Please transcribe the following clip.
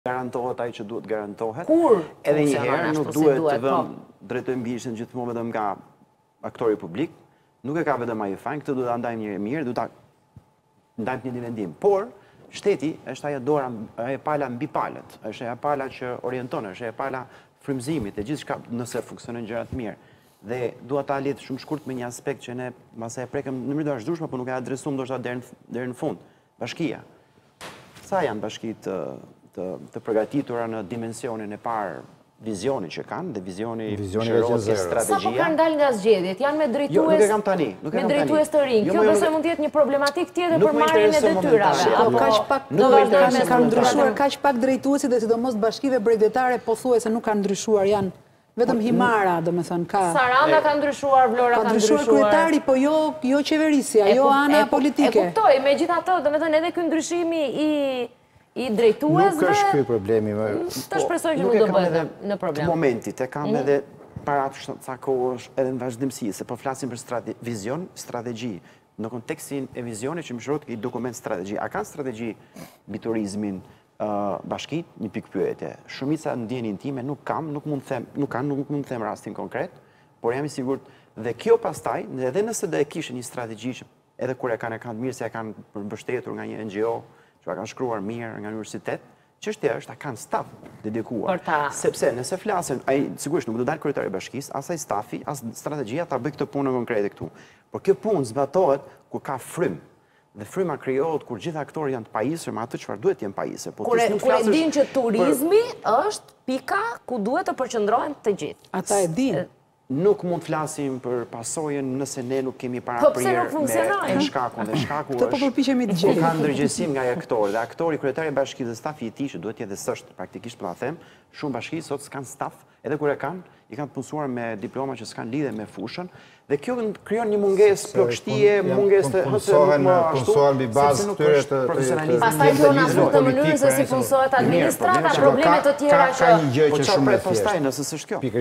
garantohet ai që duhet garantohet. Kur edhe një herë nuk duhet të po. vëmë drejtojmë bishën gjithmonë vetëm nga aktori publik, nuk e ka vetëm ai fajin, këtë duhet ta ndajmë një mirë, duhet ta ndajmë një vendim. Por shteti është ajo dora, ajo pala mbi palët, është ajo pala që orienton, është ajo pala frymëzimit e gjithçka nëse funksionojnë gjërat mirë. Dhe dua ta lidh shumë shkurt me një aspekt që ne mase e prekëm në mënyrë të vazhdueshme, por nuk e adresuam ndoshta deri në fund. Bashkia. Sa janë bashkitë të përgatitura në dimensionin e parë vizionin që kanë dhe vizioni shërorë strategjia. Sa po kanë dalë nga zgjedhjet? Janë me drejtues. Jo, nuk e kam tani. Me drejtues të rinj. Kjo besoj mund të jetë një problematik tjetër për marrjen e detyrave. Kanë ndryshuar kaq pak drejtuesit dhe sidomos bashkive brevetare pothuajse nuk kanë ndryshuar, janë vetëm himara, domethënë ka. Saranda ka ndryshuar, Vlora ka ndryshuar. Ka ndryshuar kryetari, po jo qeverisja, jo ana politike. E kuptoj, megjithatë, domethënë edhe ky ndryshimi i drejtuesve. Nuk është ky problemi. Të shpresoj që nuk do bëhet në problem. Të momentit e kam edhe para ca kohësh edhe në vazhdimsi, se po flasim për vizion, strategji. Në kontekstin e vizionit që më shërot i dokument strategji. A kanë strategji mbi turizmin bashkit? Një pikë pyetje. Shumica ndjenin time nuk kam, nuk mund të them rastin konkret, por jam i sigurt dhe kjo pastaj, edhe nëse do e kishin një strategji që edhe kur e kanë mirë se e kanë përmbështetur nga një NGO, që ka shkruar mirë nga universitet, çështja është ta kanë staf dedikuar. Sepse nëse flasin, ai sigurisht nuk do dalë kryetari i bashkisë, as ai stafi, as strategjia ta bëj këtë punë konkrete këtu. Por kjo punë zbatohet kur ka frym. Dhe fryma krijohet kur gjithë aktorët janë të pajisur me atë çfarë duhet të jenë pajisur. Kur e din që turizmi është pika ku duhet të përqendrohen të gjithë. Ata e din. Nuk mund të flasim për pasojën nëse ne nuk kemi paraprirë me shkakun. Dhe shkaku është... Po përpiqemi të gjejmë. Ka ndërgjegjësim nga aktori. Dhe aktori, kryetari i bashkisë dhe stafi i tij, që duhet të jetë s'është praktikisht po ta them, shumë bashki sot s'kan staf, edhe kur e kanë, i kanë të punësuar me diploma që s'kan lidhje me fushën. Dhe kjo krijon një mungesë plotësie, mungesë të punësohen mbi bazë këtyre të profesionalizmit. Pastaj kjo na fut në mënyrën se si punësohet administrata, probleme të tjera që ka një gjë që shumë e thjeshtë. Pastaj nëse s'është kjo.